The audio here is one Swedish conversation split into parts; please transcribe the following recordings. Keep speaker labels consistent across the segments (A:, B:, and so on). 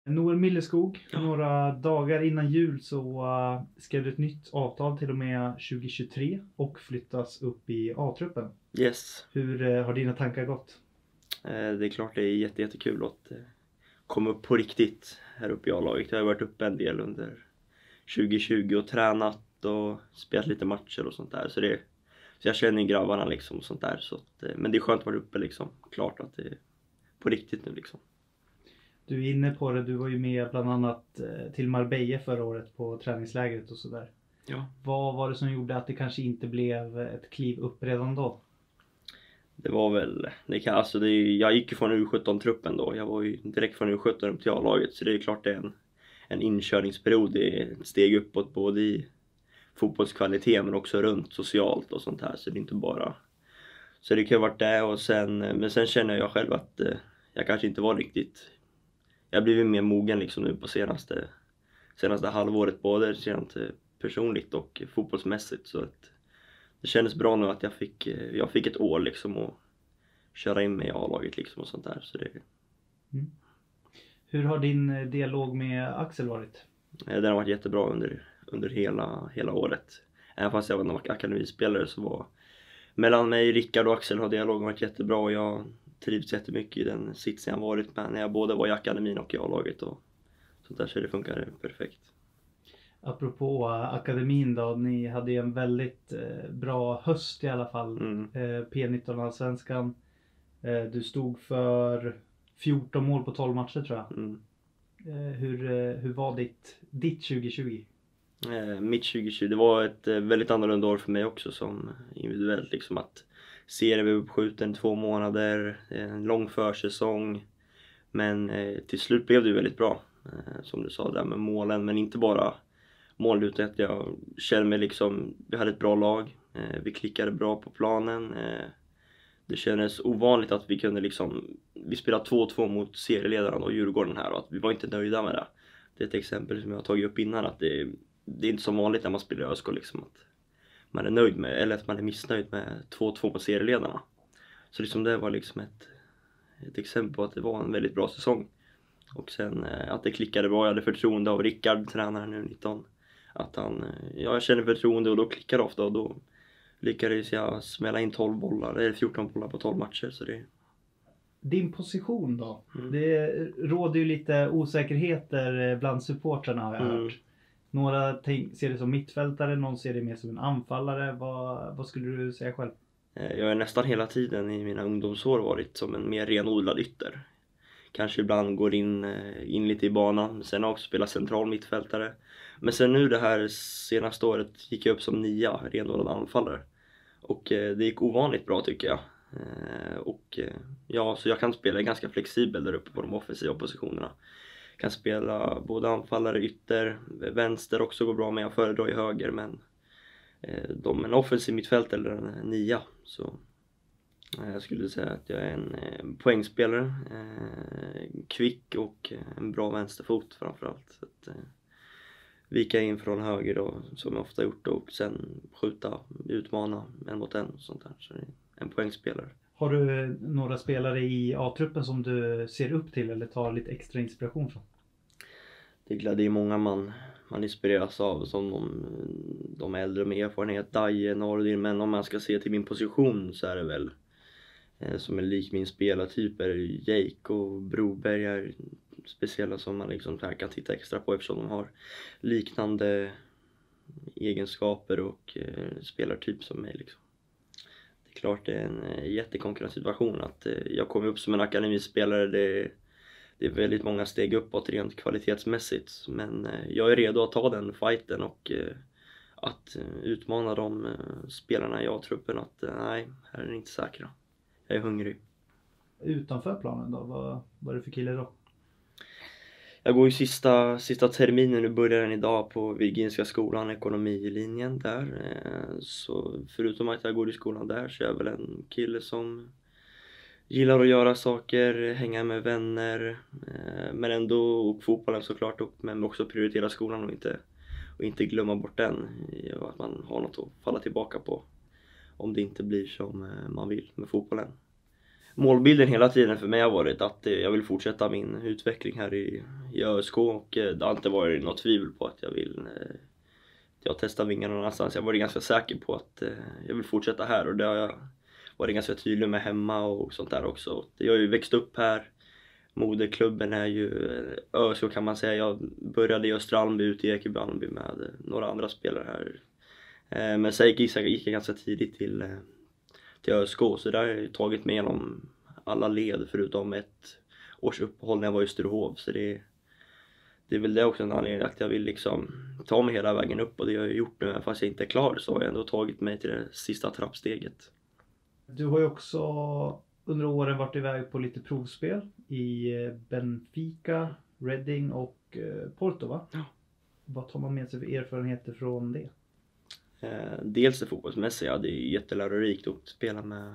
A: Noel Milleskog, några dagar innan jul så skrev du ett nytt avtal till och med 2023 och flyttas upp i A-truppen.
B: Yes.
A: Hur har dina tankar gått?
B: Det är klart det är jättekul att komma upp på riktigt här uppe i A-laget. Jag har varit uppe en del under 2020 och tränat och spelat lite matcher och sånt där. Så jag känner grabbarna liksom och sånt där. Så att, men det är skönt att vara uppe liksom. Klart att det är på riktigt nu liksom.
A: Du är inne på det, du var ju med bland annat till Marbella förra året på träningslägret och sådär.
B: Ja.
A: Vad var det som gjorde att det kanske inte blev ett kliv upp redan då?
B: Det var väl, jag gick ju från U17-truppen då. Jag var ju direkt från U17 upp till A-laget. Så det är klart det är en inkörningsperiod. Det är ett steg uppåt både i fotbollskvalitet men också runt socialt och sånt här. Så det är inte bara... Så det kan ju ha varit det och men sen känner jag själv att jag kanske inte var riktigt... Jag har blivit mer mogen liksom nu på senaste halvåret, både rent personligt och fotbollsmässigt. Så att det kändes bra nu att jag fick ett år liksom och köra in mig i A-laget liksom och sånt där. Så det...
A: Hur har din dialog med Axel varit?
B: Den har varit jättebra under hela året. Även fast jag var en akademispelare så var mellan mig, Rickard och Axel har dialogen varit jättebra och jag trivs jättemycket i den sitsen jag varit med när jag både var i akademin och i A-laget och sånt där, så det funkar perfekt.
A: Apropå akademin då, ni hade ju en väldigt bra höst i alla fall. P19-allsvenskan. Du stod för 14 mål på 12 matcher tror jag. Hur var ditt 2020?
B: Mitt 2020, det var ett väldigt annorlunda år för mig också som individuellt liksom, att serien var uppskjuten 2 månader, en lång försäsong, men till slut blev det väldigt bra, som du sa där med målen, men inte bara mål utan att jag kände mig liksom, vi hade ett bra lag, vi klickade bra på planen, det kändes ovanligt att vi kunde liksom, vi spelade 2-2 mot serieledaren och Djurgården här och att vi var inte nöjda med det. Det är ett exempel som jag har tagit upp innan, att det är inte så vanligt när man spelar i ÖSK liksom att man är nöjd med, eller att man är missnöjd med 2-2 på serieledarna. Så liksom det var liksom ett exempel på att det var en väldigt bra säsong. Och sen att det klickade bra, jag hade förtroende av Rickard, tränaren nu 19. Att jag känner förtroende och då klickar det ofta och då lyckades jag smälla in 14 bollar på 12 matcher. Så det...
A: Din position då? Det råder ju lite osäkerheter bland supportrarna har jag hört. Några ser det som mittfältare, någon ser det mer som en anfallare. Vad skulle du säga själv?
B: Jag har nästan hela tiden i mina ungdomsår varit som en mer renodlad ytter. Kanske ibland går in lite i banan. Sen har jag också spelat central mittfältare. Men sen nu det här senaste året gick jag upp som 9, renodlad anfallare. Och det gick ovanligt bra tycker jag. Så jag kan spela ganska flexibel där uppe på de offensiva positionerna. Kan spela både anfallare, ytter, vänster också går bra, men jag föredrar i höger. Men en offensiv mittfält eller en 9, så jag skulle säga att jag är en poängspelare, kvick och en bra vänsterfot framförallt. Så att, vika in från höger då, som jag ofta gjort, och sen skjuta, utmana en mot en och sånt där. Så det är en poängspelare.
A: Har du några spelare i A-truppen som du ser upp till eller tar lite extra inspiration från?
B: Det är många man inspireras av, som de äldre med erfarenhet, Daje, Nordin, men om man ska se till min position så är det väl som är lik min spelartyp, är Jake och Broberg är speciella som man liksom kan titta extra på eftersom de har liknande egenskaper och spelartyp som mig liksom. Det är klart det är en jättekonkurrenssituation att jag kommer upp som en akademispelare, det är väldigt många steg uppåt rent kvalitetsmässigt, men jag är redo att ta den fighten och att utmana de spelarna i A-truppen att nej, här är ni inte säkra. Jag är hungrig.
A: Utanför planen då, vad är det för kille då?
B: Jag går ju sista terminen, nu börjar den idag på Virginska skolan, ekonomilinjen där. Så förutom att jag går i skolan där så är jag väl en kille som gillar att göra saker, hänga med vänner, men ändå, och fotbollen såklart, men också prioritera skolan och inte glömma bort den. Att man har något att falla tillbaka på om det inte blir som man vill med fotbollen. målbilden hela tiden för mig har varit att jag vill fortsätta min utveckling här i ÖSK, och det har inte varit något tvivel på att jag testar vingarna någonstans. Jag var ganska säker på att jag vill fortsätta här, och det har jag varit ganska tydlig med hemma och sånt där också. Jag har ju växt upp här. Moderklubben är ju ÖSK kan man säga. Jag började i Österalmby ute i Ekeby med några andra spelare här. Men sen gick jag ganska tidigt till ÖSK, så där har jag ju tagit mig igenom alla led förutom ett års uppehåll när jag var i Sturehof. Så det är väl det också en anledning att jag vill liksom ta mig hela vägen upp, och det har jag gjort nu. Även fast jag inte är klar så har jag ändå tagit mig till det sista trappsteget.
A: Du har ju också under åren varit iväg på lite provspel i Benfica, Reading och Porto, va?
B: Ja.
A: Vad tar man med sig för erfarenheter från det?
B: Dels det fotbollsmässiga, det är jättelärorikt att spela med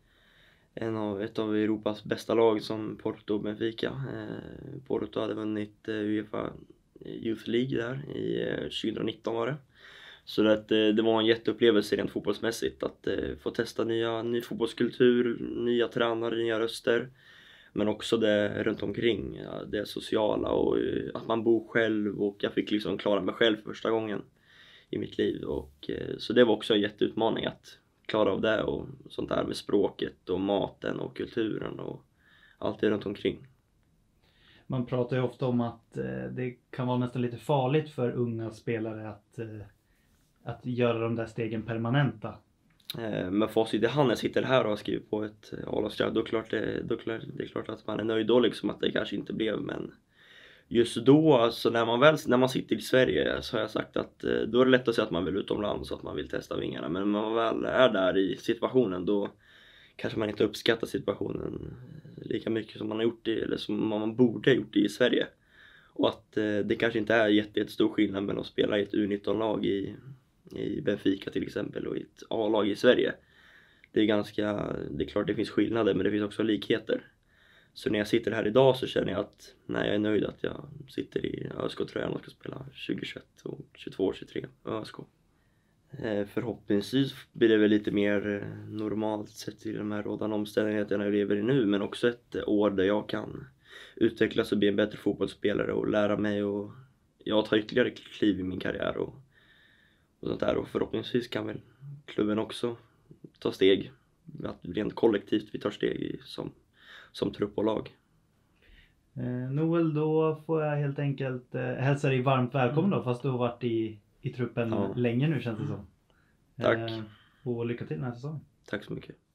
B: ett av Europas bästa lag som Porto och Benfica. Porto hade vunnit UEFA Youth League där i 2019 var det. Så det var en jätteupplevelse rent fotbollsmässigt att få testa ny fotbollskultur, nya tränare, nya röster. Men också det runt omkring, det sociala och att man bor själv, och jag fick liksom klara mig själv för första gången i mitt liv. Och, så det var också en jätteutmaning att klara av det, och sånt där med språket och maten och kulturen och allt det runt omkring.
A: Man pratar ju ofta om att det kan vara nästan lite farligt för unga spelare att göra de där stegen permanenta.
B: Men facit i hand, jag sitter här och har skrivit på ett A-lagskontrakt, då är det klart att man är nöjd då liksom, att det kanske inte blev, men just då, alltså när man sitter i Sverige, så har jag sagt att då är det lätt att säga att man vill utomlands och att man vill testa vingarna, men när man väl är där i situationen, då kanske man inte uppskattar situationen lika mycket som man har gjort eller som man borde ha gjort i Sverige, och att det kanske inte är jättestor skillnad mellan att spela i ett U19-lag i Benfica till exempel och i ett A-lag i Sverige. Det är klart det finns skillnader, men det finns också likheter. Så när jag sitter här idag så känner jag att jag är nöjd att jag sitter i ÖSK-tröjan och ska spela 2021 och 22 23 ÖSK. Förhoppningsvis blir det väl lite mer normalt sett till de här rådande omständigheterna jag lever i nu, men också ett år där jag kan utvecklas och bli en bättre fotbollsspelare och lära mig och ta ytterligare kliv i min karriär och sånt där. Och förhoppningsvis kan väl klubben också ta steg, att rent kollektivt vi tar steg som trupp och lag.
A: Noel, då får jag helt enkelt hälsa dig varmt välkommen då, fast du har varit i truppen länge nu känns det som.
B: Tack.
A: Och lycka till den här säsongen.
B: Tack så mycket.